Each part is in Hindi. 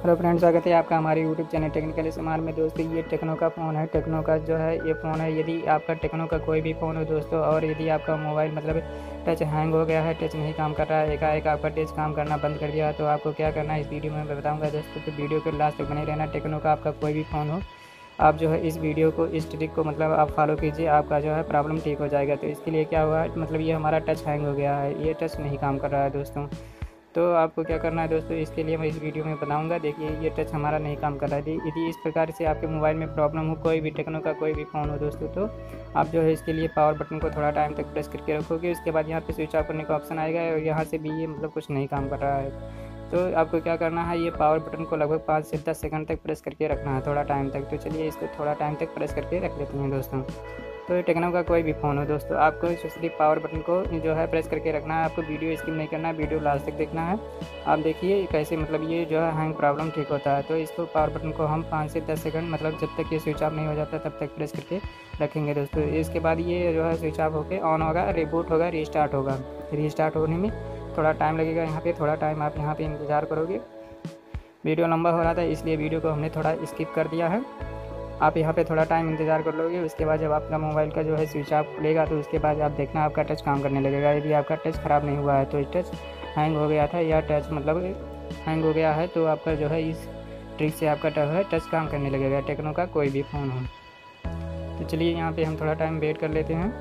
हेलो फ्रेंड्स, स्वागत है आपका हमारे यूट्यूब चैनल टेक्निकल सामान में। दोस्तों ये टेक्नो का फ़ोन है। टेक्नो का जो है ये फ़ोन है। यदि आपका टेक्नो का कोई भी फ़ोन हो दोस्तों, और यदि आपका मोबाइल मतलब टच हैंग हो गया है, टच नहीं काम कर रहा है, एकाएक आपका टच काम करना बंद कर दिया, तो आपको क्या करना है इस वीडियो में मैं बताऊँगा दोस्तों। तो वीडियो के लास्ट तक बने रहना। टेक्नो का आपका कोई भी फ़ोन हो, आप जो है इस वीडियो को, इस ट्रिक को मतलब आप फॉलो कीजिए, आपका जो है प्रॉब्लम ठीक हो जाएगा। तो इसके लिए क्या हुआ है, मतलब ये हमारा टच हैंग हो गया है, ये टच नहीं काम कर रहा है दोस्तों। तो आपको क्या करना है दोस्तों, इसके लिए मैं इस वीडियो में बताऊंगा। देखिए ये टच हमारा नहीं काम कर रहा है। यदि इस प्रकार से आपके मोबाइल में प्रॉब्लम हो, कोई भी टेक्नो का कोई भी फ़ोन हो दोस्तों, तो आप जो है इसके लिए पावर बटन को थोड़ा टाइम तक प्रेस करके रखोगे। उसके बाद यहाँ पे स्विच ऑफ करने का ऑप्शन आएगा और यहाँ से भी ये मतलब कुछ नहीं काम कर रहा है। तो आपको क्या करना है, ये पावर बटन को लगभग 5 से 10 सेकंड तक प्रेस करके रखना है, थोड़ा टाइम तक। तो चलिए इसको थोड़ा टाइम तक प्रेस करके रख लेते हैं दोस्तों। तो टेक्नो का कोई भी फ़ोन हो दोस्तों, आपको सिर्फ पावर बटन को जो है प्रेस करके रखना है। आपको वीडियो स्किप नहीं करना है, वीडियो लास्ट तक देखना है। आप देखिए कैसे मतलब ये जो है हैंग प्रॉब्लम ठीक होता है। तो इसको पावर बटन को हम 5 से 10 सेकंड मतलब जब तक ये स्विच ऑफ नहीं हो जाता तब तक प्रेस करके रखेंगे दोस्तों। इसके बाद ये जो है स्विच ऑफ होकर ऑन होगा, रिबूट होगा, रीस्टार्ट होगा। रीस्टार्ट होने में थोड़ा टाइम लगेगा, यहाँ पे थोड़ा टाइम आप यहाँ पे इंतज़ार करोगे। वीडियो लंबा हो रहा था इसलिए वीडियो को हमने थोड़ा स्किप कर दिया है। आप यहाँ पे थोड़ा टाइम इंतज़ार कर लोगे। उसके बाद जब आपका मोबाइल का जो है स्विच ऑफ खुलेगा तो उसके बाद आप देखना आपका टच काम करने लगेगा। यदि आपका टच ख़राब नहीं हुआ है तो टच हैंग हो गया था, या टच मतलब हैंग हो गया है, तो आपका जो है इस ट्रिक से आपका जो है टच काम करने लगेगा, टेक्नो का कोई भी फ़ोन हो। तो चलिए यहाँ पे हम थोड़ा टाइम वेट कर लेते हैं।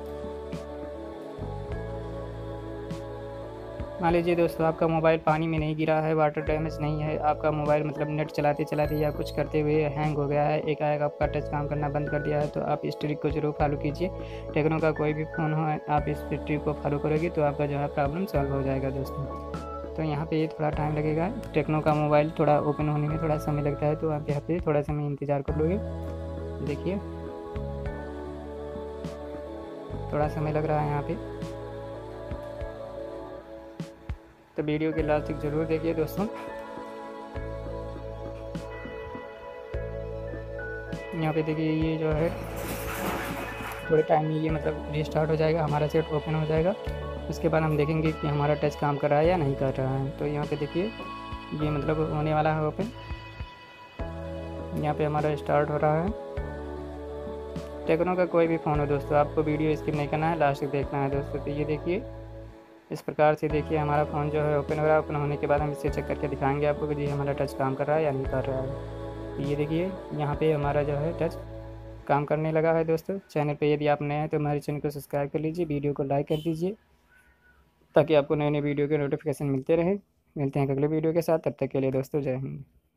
मान लीजिए दोस्तों आपका मोबाइल पानी में नहीं गिरा है, वाटर डैमेज नहीं है, आपका मोबाइल मतलब नेट चलाते चलाते या कुछ करते हुए हैंग हो गया है, एकाएक आपका टच काम करना बंद कर दिया है, तो आप इस ट्रिक को जरूर फॉलो कीजिए। टेक्नो का कोई भी फ़ोन हो, आप इस ट्रिक को फॉलो करोगे तो आपका जो है प्रॉब्लम सॉल्व हो जाएगा दोस्तों। तो यहाँ पे ये थोड़ा टाइम लगेगा, टेक्नो का मोबाइल थोड़ा ओपन होने में थोड़ा समय लगता है, तो आप यहाँ पे थोड़ा समय इंतज़ार कर लोगे। देखिए थोड़ा समय लग रहा है यहाँ पे। तो वीडियो के लास्ट तक ज़रूर देखिए दोस्तों। यहाँ पे देखिए ये जो है थोड़े टाइम में ये मतलब रीस्टार्ट हो जाएगा, हमारा सेट ओपन हो जाएगा। उसके बाद हम देखेंगे कि हमारा टच काम कर रहा है या नहीं कर रहा है। तो यहाँ पे देखिए ये मतलब होने वाला है ओपन, यहाँ पे हमारा स्टार्ट हो रहा है। टेक्नो का कोई भी फ़ोन हो दोस्तों, आपको वीडियो स्किप नहीं करना है, लास्ट तक देखना है दोस्तों। तो ये देखिए इस प्रकार से देखिए हमारा फ़ोन जो है ओपन हो रहा है। ओपन होने के बाद हम इसे चेक करके दिखाएंगे आपको कि जी हमारा टच काम कर रहा है या नहीं कर रहा है। तो ये देखिए यहाँ पे हमारा जो है टच काम करने लगा है दोस्तों। चैनल पे यदि आप नए हैं तो हमारे चैनल को सब्सक्राइब कर लीजिए, वीडियो को लाइक कर दीजिए, ताकि आपको नए नए वीडियो के नोटिफिकेशन मिलते रहें। मिलते हैं अगले वीडियो के साथ, तब तक के लिए दोस्तों जय हिंद।